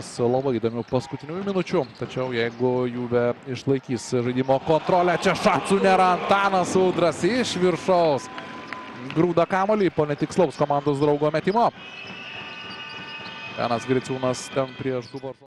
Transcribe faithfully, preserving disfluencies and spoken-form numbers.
reikės labai įdomių paskutinių minučių, tačiau jeigu Juve išlaikys žaidimo kontrolę, čia šansų nėra. Antanas Udras iš viršaus grūda kamuolį po netikslaus komandos draugo metimo. Janas Griciūnas ten prieš du varžovus.